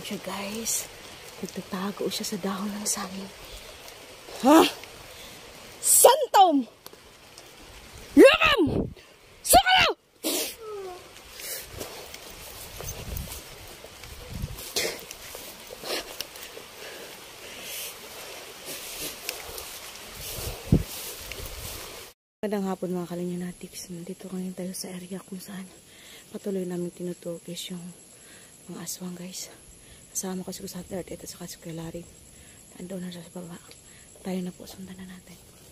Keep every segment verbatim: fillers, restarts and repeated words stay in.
siya, guys. Nagtatago siya sa dahon ng saging. Ha? Santom! Yakam! Sakalaw! Magandang hapon mga Kalanyanatik's. Nandito kami tayo sa area kung saan patuloy namin tinutugis yung mga aswang, guys. Kasama ko si Kusat Earth ito sa Kasukelari. Ando na siya sa baba. Tayo na po, sundan na natin.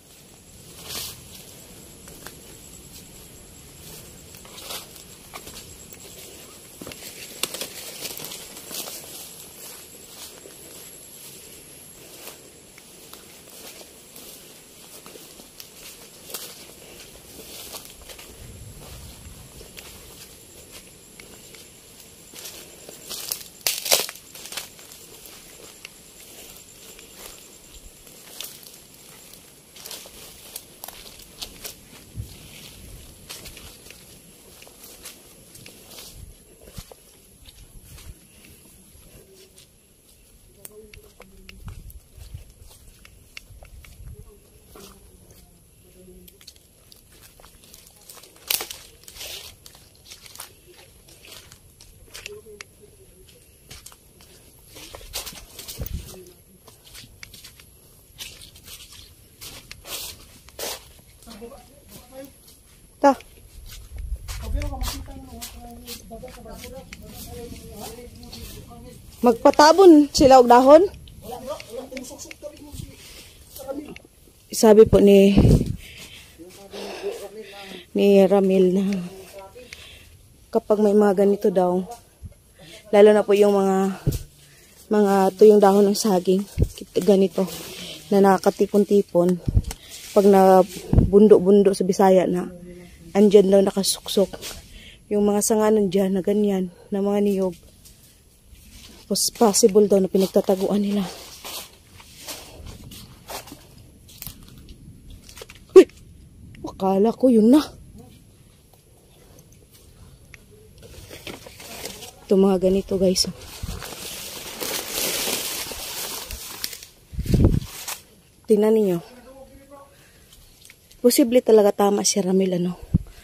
Ta. Magpatabon sila og dahon. Sabi po ni ni Ramil na kapag may mga ganito daw, lalo na po yung mga mga tuyong dahon ng saging, ganito na nakatipon-tipon, pag na bundo-bundo sa Bisaya na andyan daw nakasuksok yung mga sanganan dyan na ganyan na mga niyog, possible daw na pinagtataguan nila. Uy! Akala ko yun na. Ito mga ganito, guys. Tingnan ninyo. Posible talaga tama si Ramil, ano?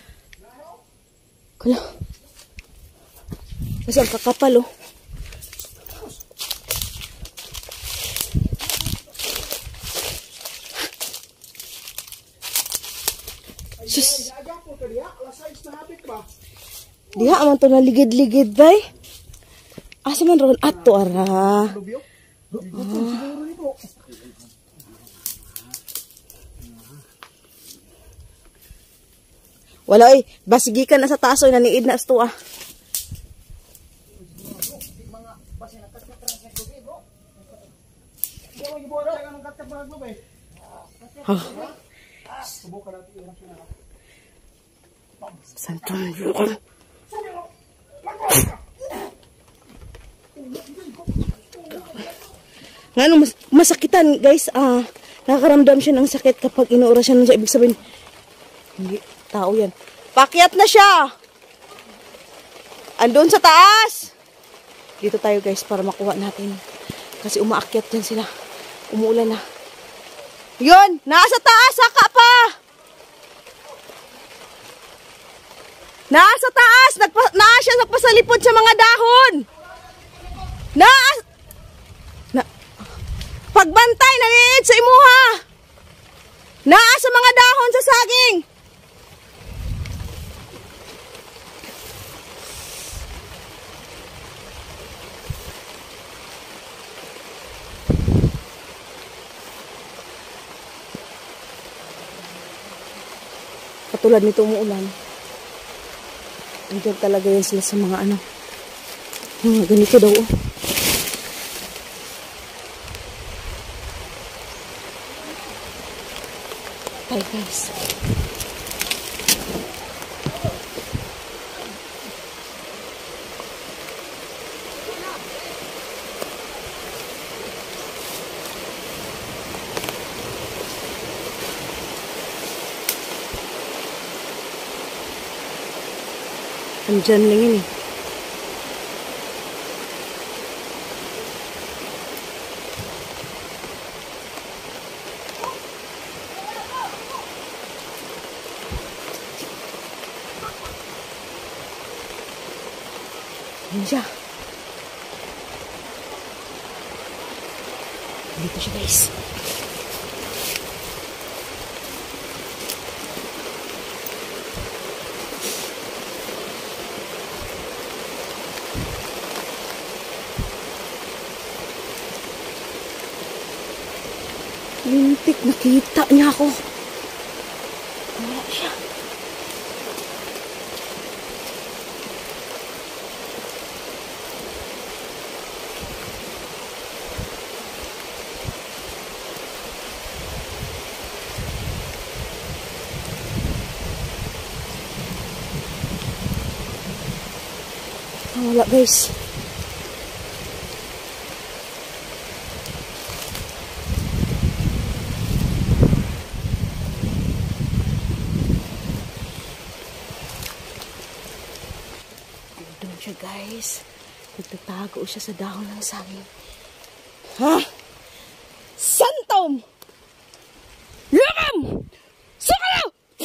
Kala. Kasi ang kakapal, oh. Sus. Diha aman to na ligid-ligid, bay. Asa man ron ato, ara. Ah. Wala ay, basigikan na sa taas oy, naniid na ito ah. Oh. Santong yun. Nga ano, mas masakitan guys, ah, nakakaramdam siya ng sakit kapag inuura siya nun, so ibig sabihin, hindi, tao yan. Pakyat na siya! Andun sa taas! Dito tayo guys para makuha natin. Kasi umaakyat yan sila. Umuulan na. Yun! Nasa taas! Saka pa! Nasa taas! Nagpa, naa siya nagpasalipod sa mga dahon! Naa! Na, pagbantay! Naniid sa imuha! Naa sa mga dahon sa saging! Katulad nito umuulan. Andiyan talaga yan sila sa mga ano. Mga ganito daw. Oh. Tayo guys. Andyan lang yun eh. Ayan siya. Dito siya guys. Lintik, nakita niya ako. Wala siya. Wala guys. Doon siya guys. Nagtatago siya sa dahon ng saging. Ha? Santom! Lakam! Sukalo!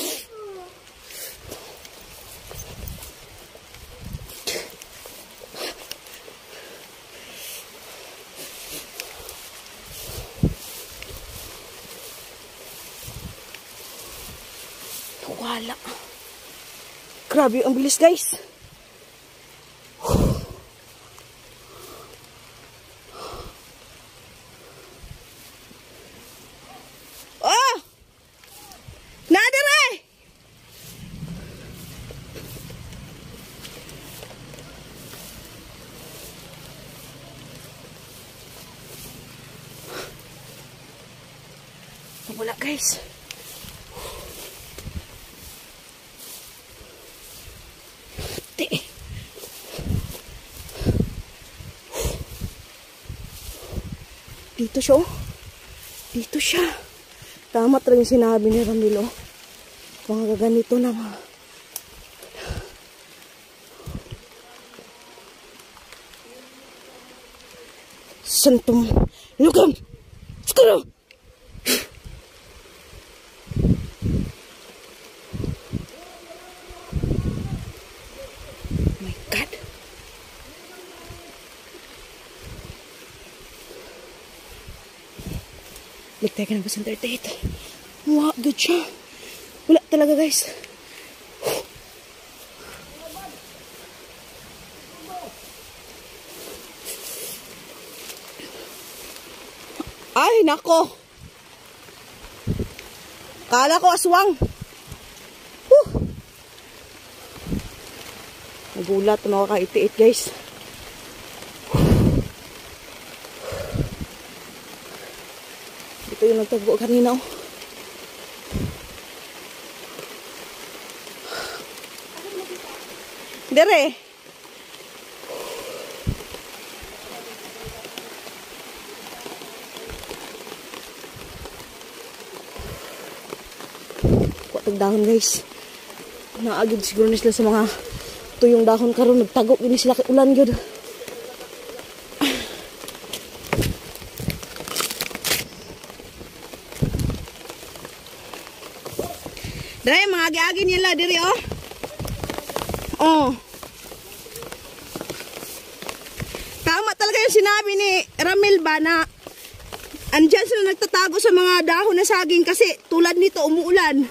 Wala. Grabe ang bilis guys. Oh! Nadere! Wala guys. Dito siya, oh. Dito siya. Tama talaga yung sinabi ni Ramil, oh. Mga gaganito na mga. Santom. Lukam! Skuro! Oh my God. Ligtay ka ng pasang thirty-eight. Wow, good siya. Wala talaga guys. Ay, nako. Kala ko aswang. Huh. Nagulat na ako ka eighty-eight guys. Ito yung nagtagbo kanina, oh. Dere. Kuwatag dahon guys. Naagid siguro na sila sa mga tuyong dahon karon, nagtago gini sila kay ulan gyud. Dre, mga agi-agi nila diri, oh. Oh. Tama talaga yung sinabi ni Ramil ba na andyan sila nagtatago sa mga dahon na saging kasi tulad nito umuulan.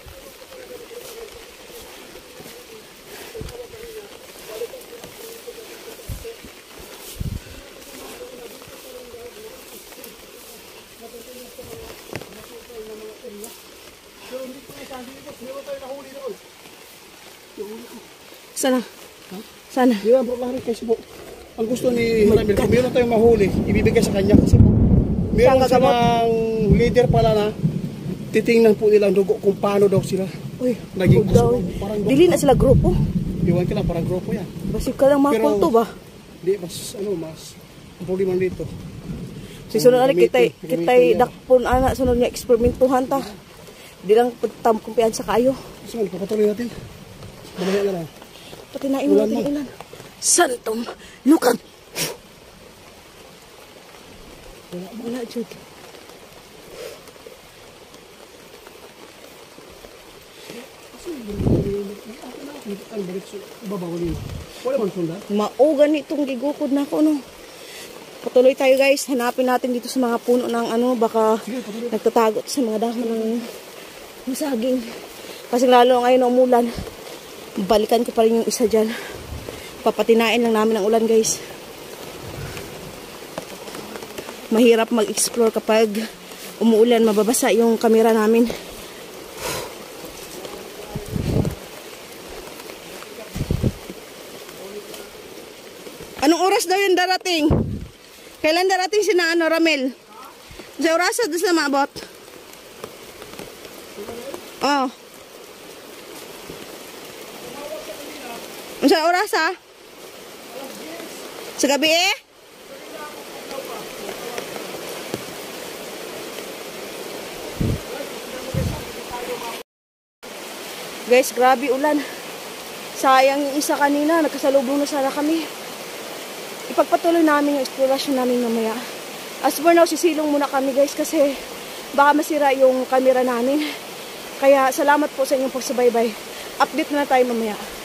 Sana? Huh? Sana? Di ba, bro, lang kasi po. Ang gusto ni Ramil, kung meron tayong mahuli, ibibigay sa kanya kasi po. Meron silang leader pala na titingnan po nila ang dugo kung paano daw sila. Uy, naging daw. Dili na sila grupo. Iwan ka lang, parang grupo yan. Basig ka lang mga kulto ba? Di, mas, ano, mas, ang problema dito. Si sunod na kitay, kitay dakpon anak, sunod niya eksperimentuhan ta. Di lang tam kumpiyansa kayo. So, papatuloy natin. Mamaya na lang. Pati na imo natin ulan. Santom, lukam. Wala, wala, Jude. Ano ba ito? Babawalin. Wala man sundan. Maugan itong gigukod na ako, no. Patuloy tayo guys. Hanapin natin dito sa mga puno ng ano, baka Sige, patuloy. nagtatago sa mga dahon ng, ng saging. Kasi lalo ngayon na umulan. Balikan ko pa rin yung isa dyan. Papatinain lang namin ang ulan guys. Mahirap mag-explore kapag umuulan, mababasa yung camera namin. Anong oras daw yung darating? Kailan darating si na ano, Ramel? Sa oras doon sa maabot? Oh. Sa oras ha? Sa gabi eh? Guys, grabe ulan. Sayang yung isa kanina, nagkasalubong na sana kami. Ipagpatuloy namin yung explorasyon namin mamaya. As for now, sisilong muna kami guys kasi baka masira yung camera namin. Kaya salamat po sa inyong pagsubaybay. Update na tayo mamaya.